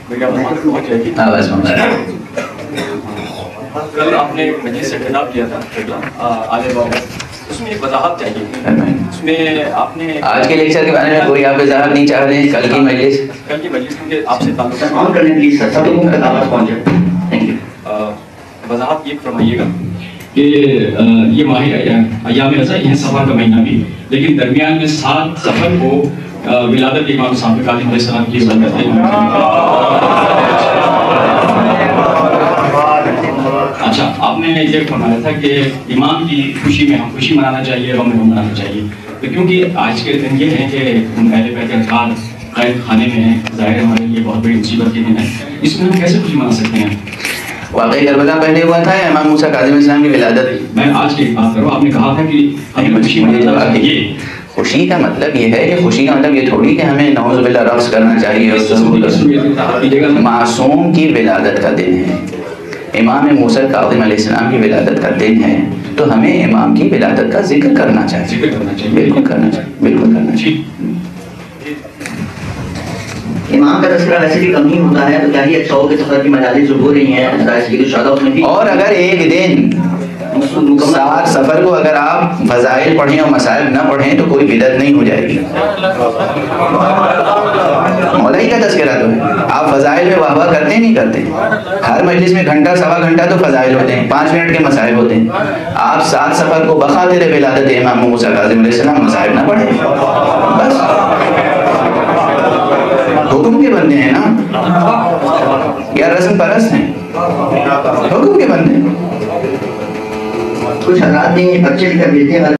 کل آپ نے مجلس سے خطاب کیا تھا آلے بابا، اس میں ایک وضاحت چاہیے. اس میں آپ نے آج کے لیکچر کے بارے میں کوئی آپ وضاحت نہیں چاہ رہے ہیں؟ کل کی مجلس کیونکہ آپ سے تعلق وضاحت یہ فرمائیے گا کہ یہ ماہ ایام رضا یہ سفر کا مہینہ بھی، لیکن درمیان میں 7 سفر کو ولادت امام صادق کاظم علیہ السلام کی ولادت ہے. اچھا، آپ نے یہ فرمایا تھا کہ امام کی خوشی میں ہم خوشی منانا چاہیے، غم میں منانا چاہیے. تو کیونکہ آج کے دن یہ ہے کہ اہل بیت اطہار قید خانے میں ہیں، ظاہر ہمارے لیے بہت بڑی مصیبت کے دن ہے. اس میں ہم کیسے خوشی منا سکتے ہیں؟ واقعی کربلا پہلے ہوا تھا یا امام موسیٰ کاظم السلام کی ولادت؟ میں آج کی بات کروں، آپ نے کہا تھا کہ ہمیں خوشی منانا چاہیے. خوشی کا مطلب یہ ہے کہ خوشی کا مطلب یہ تھوڑی کہ ہمیں نعوذ باللہ رقص کرنا چاہیے. معصوم کی ولادت کا دن ہے، امام موسیٰ کاظم علیہ السلام کی ولادت کا دن ہے، تو ہمیں امام کی ولادت کا ذکر کرنا چاہیے. بالکل کرنا چاہیے، بالکل کرنا چاہیے. امام کا تذکرہ ویسے بھی کم ہی ہوتا ہے، تو کیا ہی اچھا ہو کہ سفر کی مجالس جو ہو رہی ہیں. اور اگر ایک دن 7 سفر کو اگر آپ فضائل پڑھیں اور مسائل نہ پڑھیں تو کوئی بدعت نہیں ہو جائے گی. مولائی کا تذکرہ تو ہے، آپ فضائل میں واہ واہ کرتے نہیں کرتے؟ ہر مجلس میں گھنٹہ سوا گھنٹہ تو فضائل ہوتے ہیں، 5 منٹ کے مسائل ہوتے ہیں. آپ 7 سفر کو بخاطر ولادت امام موسیٰ کاظم علیہ السلام مسائل نہ پڑھیں. بس حکم کے بندے ہیں نا، یا رسم پرست ہیں؟ حکم کے بندے ہیں. کچھ حضرات نے بچے لکھ کر بھیجتے ہیں